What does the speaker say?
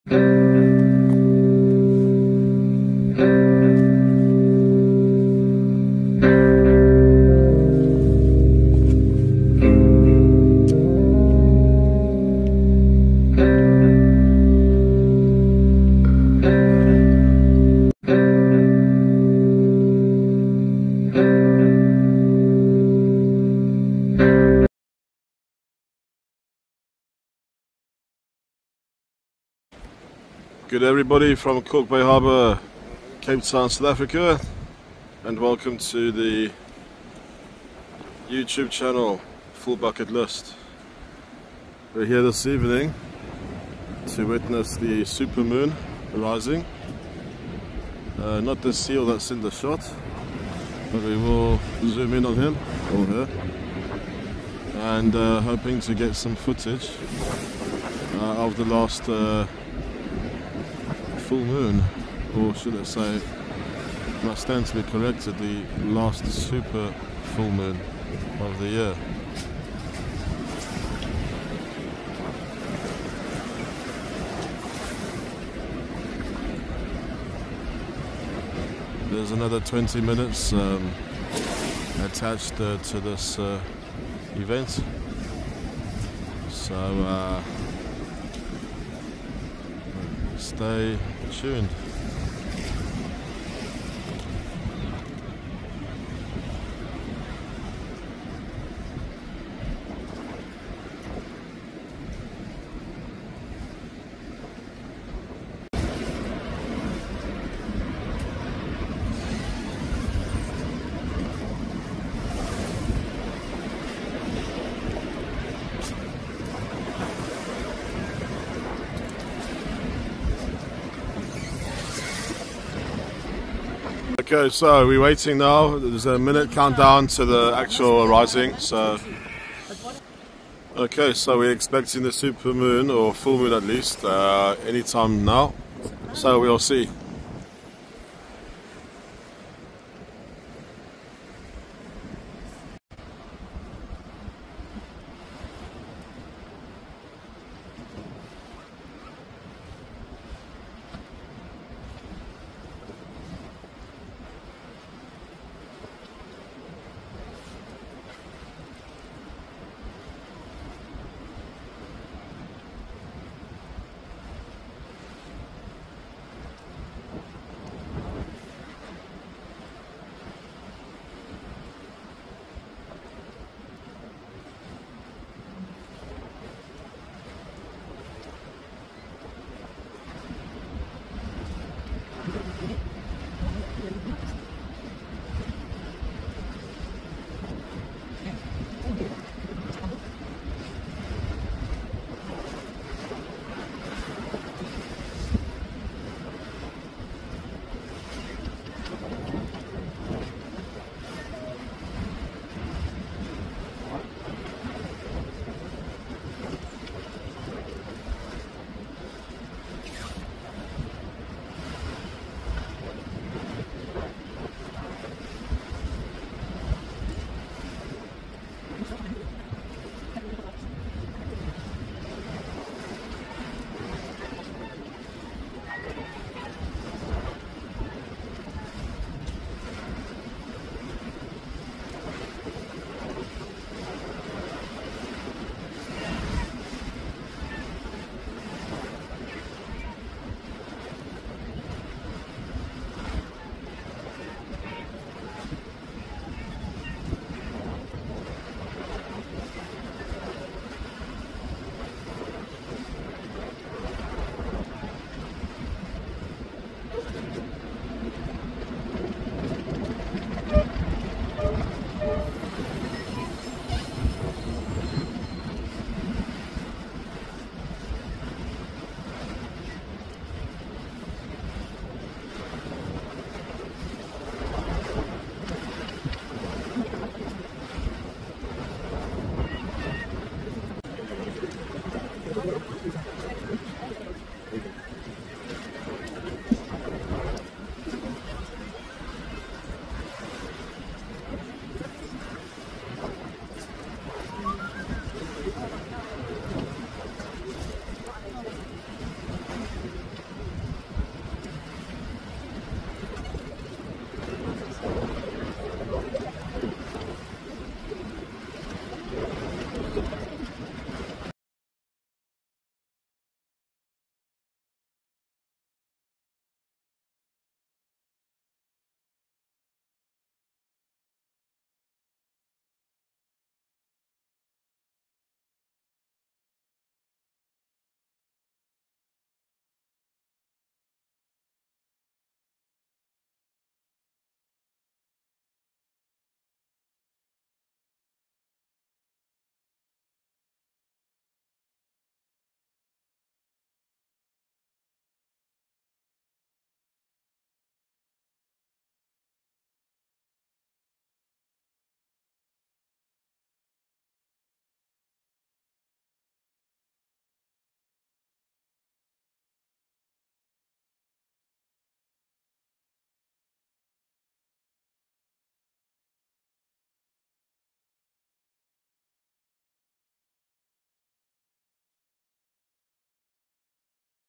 Good everybody from Kalk Bay Harbour, Cape Town, South Africa, and welcome to the YouTube channel Full Bucket List. We're here this evening to witness the supermoon rising. Not the seal that's in the shot, but we will zoom in on him or her, and hoping to get some footage of the last full moon, or should I say, must stand to be corrected, the last super full moon of the year. There's another 20 minutes attached to this event, so stay tuned. Okay, so we're waiting now. There's a minute countdown to the actual rising. So, okay, so we're expecting the super moon, or full moon at least, anytime now. So we'll see.